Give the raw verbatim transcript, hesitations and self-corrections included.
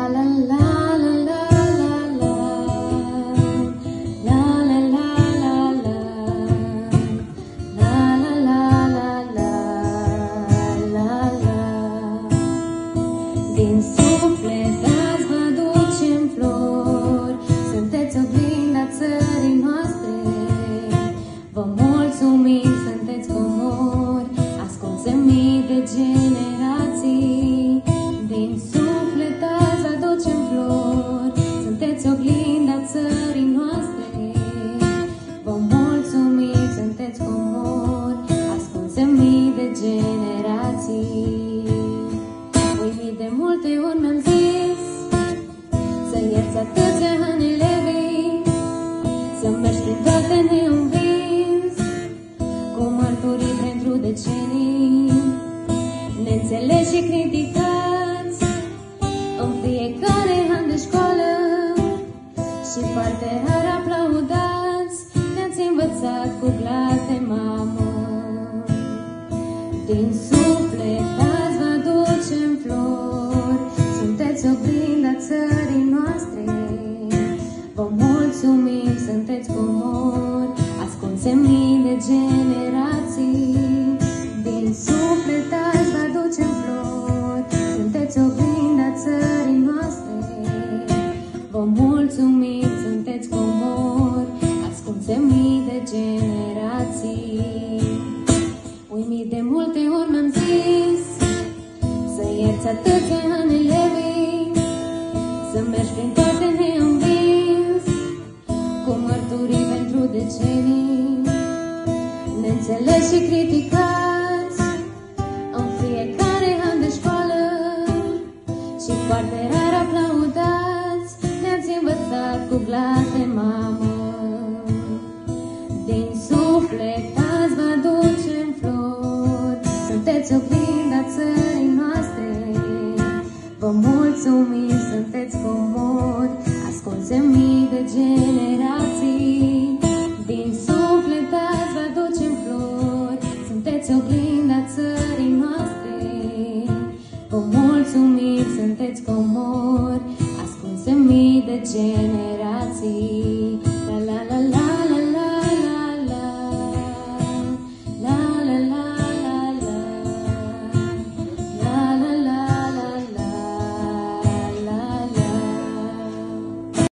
Din suflet azi vă ducem flori, sunteți oglinda țării noastre. Vă mulțumim, sunteți comori, ascunse mii de generații. Din suflet azi vă ducem flori, sunteți oglinda țării noastre. Vă mulțumim, sunteți comori, ascunse mii de generații. De multe ori mi-am zis să ierți atâția ani elevii, să mergi prin toate neînvins, cu mărturii pentru decenii, neînțeleși și criticați în fiecare an de școală și foarte rar aplaudați. Ne-ați învățat cu glas de mamă. Din suflet azi vă ducem flori, sunteți oglinda țării noastre. Vă mulțumim, sunteți comori, ascunse mii de generații. Din suflet azi vă ducem flori, sunteți oglinda țării noastre. Vă mulțumim, sunteți comori, ascunse mii de generații. Uimit de multe ori mi-am zis să ierți atâția ani elevii, să mergi prin toate neînvins, cu mărturii pentru decenii, neînțeleși și criticați în fiecare an de școală și foarte rar aplaudați. Ne-ați învățat cu glas de mamă. Din suflet azi vă ducem flori, sunteți oglinda țării noastre. Vă mulțumim, sunteți comori, ascunse mii de generații. Din suflet azi vă ducem flori, sunteți oglinda țării noastre. Vă mulțumim, sunteți comori, ascunse mii de generații.